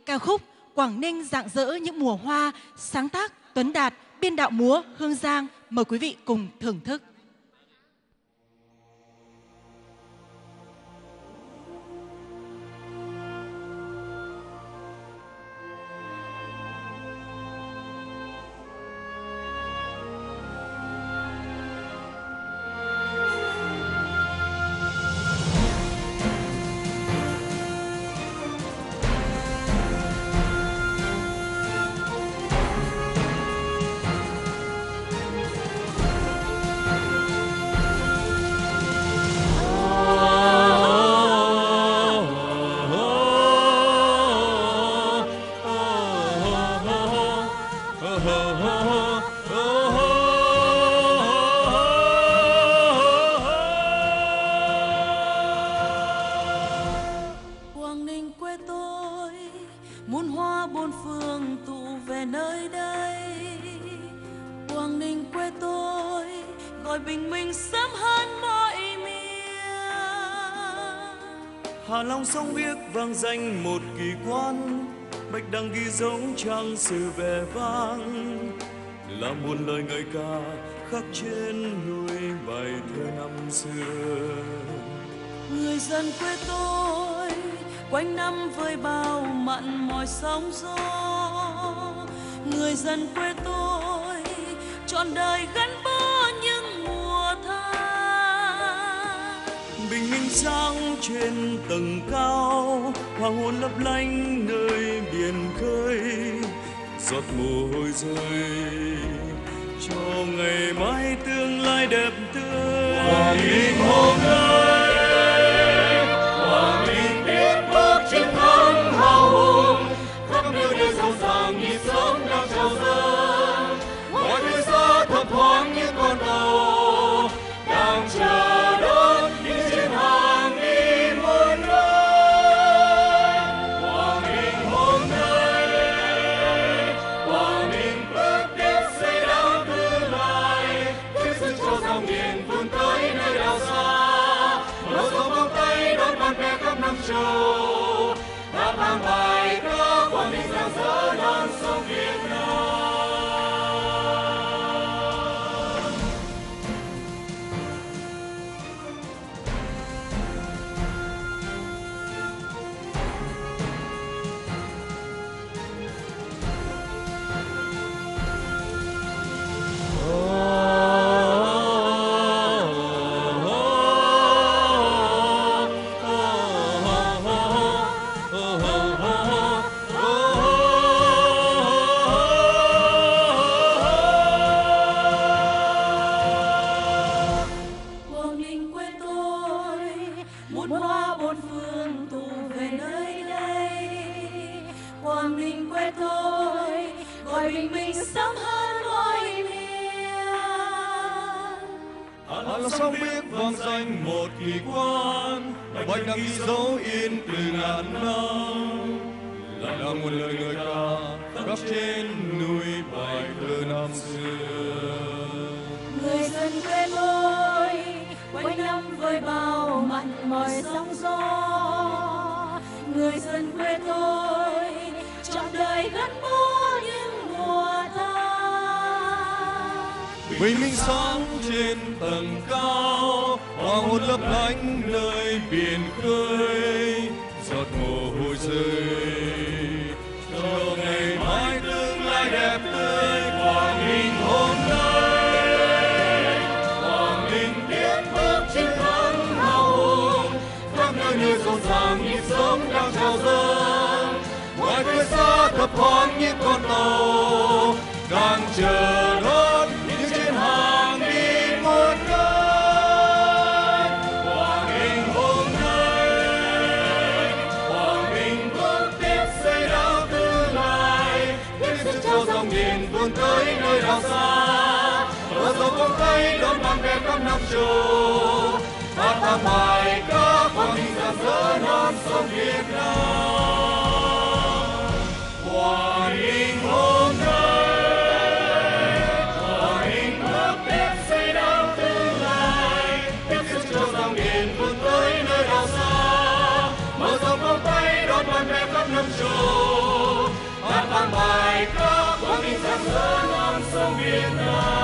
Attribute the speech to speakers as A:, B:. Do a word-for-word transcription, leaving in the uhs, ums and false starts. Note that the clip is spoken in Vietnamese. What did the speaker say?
A: ca khúc Quảng Ninh rạng rỡ những mùa hoa, sáng tác Tuấn Đạt, biên đạo múa Hương Giang. Mời quý vị cùng thưởng thức.
B: Quảng Ninh quê tôi, muôn hoa bốn phương tụ về nơi đây. Quảng Ninh quê tôi, gọi bình minh sớm hơn mọi miền.
C: Hạ Long sông biếc vang danh một kỳ quan, bạch đằng ghi dấu trang sử vẻ vang, là muôn lời ngợi ca khắc trên núi bài thơ năm xưa.
B: Người dân quê tôi quanh năm với bao mặn mỏi sóng gió. Người dân quê tôi trọn đời gắn bó những mùa tháng.
C: Bình minh sáng trên tầng cao, hoàng hôn lấp lánh nơi biển khơi, giọt mồ hôi rơi cho ngày mai tương lai đẹp tươi. Quảng Ninh hôm nay, Quảng Ninh biết bước chiến thắng hào hùng, khắp nơi nơi giàu sang nhịp sống đang chào dâng. Mọi người xa thấp thoáng những con tàu đang chờ đón những chiến hàng đi muôn nơi. Quảng Ninh hôm nay, Quảng Ninh bước tiếp xây đắp tương lai, tiếp sức cho dòng miền vươn tới nơi đảo xa. Mở rộng vòng tay đón bạn bè khắp năm châu, hát vang bài ca Quảng Ninh rạng rỡ non sông Việt Nam.
B: Quảng Ninh quê tôi, muôn hoa bốn phương tụ về nơi đây. Quảng Ninh quê tôi, gọi bình minh sớm hơn mọi miền.
C: Hạ Long sông biếc vang danh một kỳ quan, bạch đằng ghi dấu yên từ ngàn năm, là nguồn lời ngợi ca khắc trên núi bài thơ năm xưa.
B: Người dân quê tôi quanh năm với bao mặn mỏi sóng gió. Người dân quê tôi trọn đời gắn bó những mùa tháng.
C: Bình minh sáng trên tầng cao, hoàng hôn lấp lánh nơi biển khơi, giọt mồ hôi rơi cho ngày mai tương lai đẹp tươi. Quảng Ninh hôm nay, Quảng Ninh biết bước chiến thắng hào hùng, khắp nơi nơi rộn ràng nhịp sống đang chào dâng. Ngoài khơi xa thấp thoáng những con tàu đang chờ đón những chiến hàng đi muôn nơi. Quảng Ninh hôm nay, Quảng Ninh bước tiếp xây đắp tương lai, tiếp sức cho dòng miền vươn tới nơi đảo xa. Mở rộng vòng tay đón bạn bè khắp năm châu, hát vang bài ca Quảng Ninh rạng rỡ non sông Việt Nam. Quảng Ninh hôm nay, Quảng Ninh bước tiếp xây đắp tương lai, tiếp sức cho dòng miền vươn tới nơi đảo xa. Mở rộng vòng tay đón bạn bè khắp năm châu, thiên đàng.